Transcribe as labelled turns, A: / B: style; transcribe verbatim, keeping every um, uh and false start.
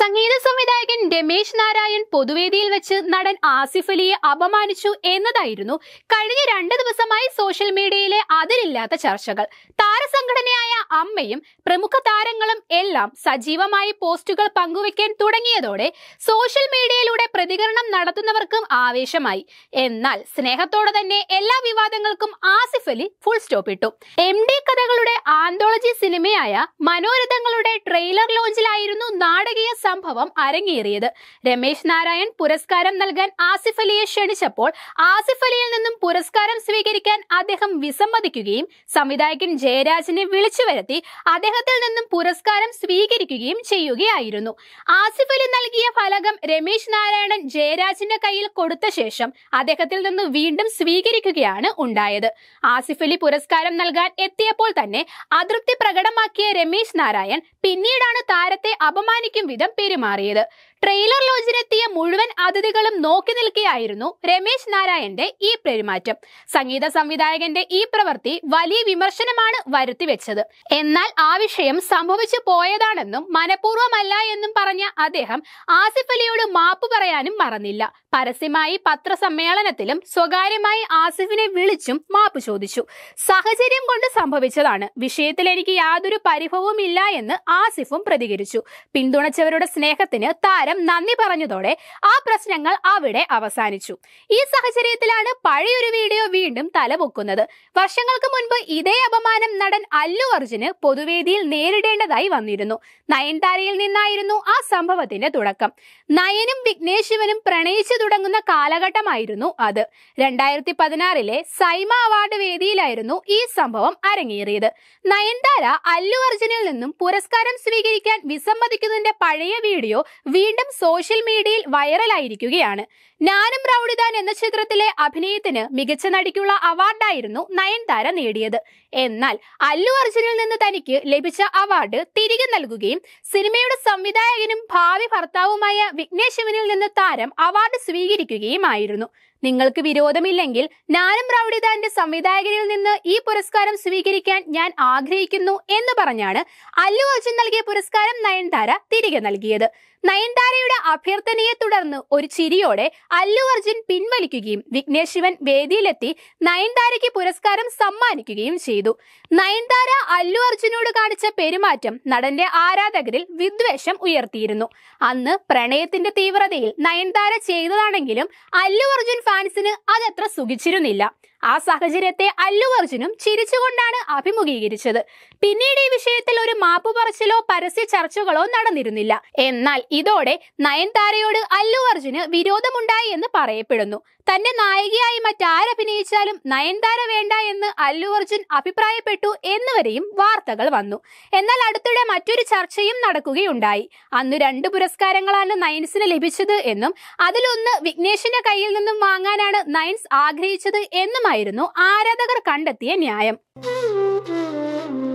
A: സംഗീത സംവിധായകൻ രമേശ് നാരായൺ പൊതുവേദിയിൽ വെച്ച് നടൻ ആസിഫ് അലിയെ അപമാനിച്ചു എന്നതായിരുന്നു കഴിഞ്ഞ രണ്ട് ദിവസമായി സോഷ്യൽ മീഡിയയിലെ അതിരില്ലാത്ത ചർച്ചകൾ. താരസംഘടനയായ അമ്മയും പ്രമുഖ താരങ്ങളും എല്ലാം സജീവമായി പോസ്റ്റുകൾ പങ്കുവെക്കാൻ തുടങ്ങിയതോടെ സോഷ്യൽ മീഡിയയിലൂടെ പ്രതികരണം നടത്തുന്നവർക്കും ആവേശമായി. എന്നാൽ സ്നേഹത്തോടെ തന്നെ എല്ലാ വിവാദങ്ങൾക്കും ആസിഫ് അലി ഫുൾ സ്റ്റോപ്പ് ഇട്ടു. എം ഡി കഥകളുടെ ആന്തോളജി സിനിമയായ മനോരഥങ്ങളുടെ ട്രെയിലർ ലോഞ്ചിലായിരുന്നു നാടകീയ സംഭവം അരങ്ങേറിയത്. രമേശ് നാരായൺ പുരസ്കാരം നൽകാൻ ആസിഫ് അലിയെ ക്ഷണിച്ചപ്പോൾ ആസിഫ് അലിയിൽ നിന്നും പുരസ്കാരം സ്വീകരിക്കാൻ അദ്ദേഹം വിസമ്മതിക്കുകയും സംവിധായകൻ ജയരാജിനെ വിളിച്ചു വരുത്തി അദ്ദേഹത്തിൽ നിന്നും പുരസ്കാരം സ്വീകരിക്കുകയും ചെയ്യുകയായിരുന്നു. ആസിഫ് അലി നൽകിയ ഫലകം രമേശ് നാരായണൻ ജയരാജിന്റെ കയ്യിൽ കൊടുത്ത ശേഷം അദ്ദേഹത്തിൽ നിന്ന് വീണ്ടും സ്വീകരിക്കുകയാണ് ഉണ്ടായത്. ആസിഫ് അലി പുരസ്കാരം നൽകാൻ എത്തിയപ്പോൾ തന്നെ അതൃപ്തി പ്രകടമാക്കിയ രമേശ് നാരായൺ പിന്നീടാണ് താരത്തെ അപമാനിക്കും വിധം പെരുമാറിയത്. ട്രെയിലർ ലോഞ്ചിനെത്തിയ മുഴുവൻ അതിഥികളും നോക്കി നിൽക്കുകയായിരുന്നു രമേശ് നാരായണന്റെ ഈ പെരുമാറ്റം. സംഗീത സംവിധായകന്റെ ഈ പ്രവൃത്തി വലിയ വിമർശനമാണ് വരുത്തിവെച്ചത്. എന്നാൽ ആ വിഷയം സംഭവിച്ചു പോയതാണെന്നും മനഃപൂർവ്വമല്ല എന്നും പറഞ്ഞ അദ്ദേഹം ആസിഫ് അലിയോട് മാപ്പ് പറയാനും മറന്നില്ല. പരസ്യമായി പത്രസമ്മേളനത്തിലും സ്വകാര്യമായി ആസിഫിനെ വിളിച്ചും മാപ്പ് ചോദിച്ചു. സാഹചര്യം കൊണ്ട് സംഭവിച്ചതാണ്, വിഷയത്തിൽ എനിക്ക് യാതൊരു പരിഭവവും ഇല്ല എന്ന് ആസിഫും പ്രതികരിച്ചു. പിന്തുണച്ചവരുടെ സ്നേഹത്തിന് താരം നന്ദി പറഞ്ഞതോടെ ആ പ്രശ്നങ്ങൾ അവിടെ അവസാനിച്ചു. ഈ സാഹചര്യത്തിലാണ് പഴയൊരു വീഡിയോ വീണ്ടും തലപൊക്കുന്നത്. വർഷങ്ങൾക്ക് മുൻപ് ഇതേ അപമാനം നടൻ അല്ലു അർജുന് പൊതുവേദിയിൽ നേരിടേണ്ടതായി വന്നിരുന്നു. നയൻതാരയിൽ നിന്നായിരുന്നു ആ സംഭവത്തിന്റെ തുടക്കം. നയനും വിഘ്നേഷ് ശിവനും പ്രണയിച്ചു തുടങ്ങുന്ന കാലഘട്ടമായിരുന്നു അത്. രണ്ടായിരത്തി പതിനാറിലെ സൈമ അവാർഡ് വേദിയിലായിരുന്നു ഈ സംഭവം അരങ്ങേറിയത്. നയൻതാര അല്ലു അർജുനിൽ നിന്നും പുരസ്കാരം സ്വീകരിക്കാൻ വിസമ്മതിക്കുന്നതിന്റെ പഴയ വീഡിയോ വീണ്ടും സോഷ്യൽ മീഡിയയിൽ വൈറലായിരിക്കുകയാണ്. ഞാനും റൗഡിദാൻ എന്ന ചിത്രത്തിലെ അഭിനയത്തിന് മികച്ച നടിക്കുള്ള അവാർഡായിരുന്നു നയൻതാര നേടിയത്. എന്നാൽ അല്ലു അർജുനിൽ നിന്ന് തനിക്ക് ലഭിച്ച അവാർഡ് തിരികെ നൽകുകയും സിനിമയുടെ സംവിധായകനും ഭാവി ഭർത്താവുമായ വിഘ്നേഷ് ശിവനിൽ നിന്ന് താരം അവാർഡ് സ്വീകരിക്കുകയുമായിരുന്നു. നിങ്ങൾക്ക് വിരോധമില്ലെങ്കിൽ ഞാനും റൗഡിദാന്റെ സംവിധായകനിൽ നിന്ന് ഈ പുരസ്കാരം സ്വീകരിക്കാൻ ഞാൻ ആഗ്രഹിക്കുന്നു എന്ന് പറഞ്ഞാണ് അല്ലു അർജുൻ നൽകിയ പുരസ്കാരം നയൻതാര തിരികെ നൽകിയത്. നയൻതാരയുടെ അഭ്യർത്ഥനയെ തുടർന്ന് ഒരു ചിരിയോടെ അല്ലു അർജുൻ പിൻവലിക്കുകയും വിഘ്നേഷ് ശിവൻ വേദിയിലെത്തി നയൻതാരയ്ക്ക് പുരസ്കാരം സമ്മാനിക്കുകയും ചെയ്തു. നയൻതാര അല്ലു അർജുനോട് കാണിച്ച പെരുമാറ്റം നടന്റെ ആരാധകരിൽ വിദ്വേഷം ഉയർത്തിയിരുന്നു. അന്ന് പ്രണയത്തിന്റെ തീവ്രതയിൽ നയൻതാര ചെയ്തതാണെങ്കിലും അല്ലു അർജുൻ ഫാൻസിന് അതത്ര സുഖിച്ചിരുന്നില്ല. ആ സാഹചര്യത്തെ അല്ലു അർജുനും ചിരിച്ചുകൊണ്ടാണ് അഭിമുഖീകരിച്ചത്. പിന്നീട് ഈ വിഷയത്തിൽ ഒരു മാപ്പ് പറച്ചിലോ പരസ്യ ചർച്ചകളോ നടന്നിരുന്നില്ല. എന്നാൽ ഇതോടെ നയൻതാരയോട് അല്ലു അർജുന് വിരോധമുണ്ടായി എന്ന് പറയപ്പെടുന്നു. തന്റെ നായികയായി മറ്റാരഭിനയിച്ചാലും നയൻതാര വേണ്ട എന്ന് അല്ലു അർജുൻ അഭിപ്രായപ്പെട്ടു എന്നുവരെയും വാർത്തകൾ വന്നു. എന്നാൽ അടുത്തിടെ മറ്റൊരു ചർച്ചയും നടക്കുകയുണ്ടായി. അന്ന് രണ്ട് പുരസ്കാരങ്ങളാണ് നയൻസിന് ലഭിച്ചത് എന്നും അതിലൊന്ന് വിഘ്നേഷിന്റെ കയ്യിൽ നിന്നും വാങ്ങാനാണ് നയൻസ് ആഗ്രഹിച്ചത് എന്നുമായിരുന്നു ആരാധകർ കണ്ടെത്തിയ ന്യായം.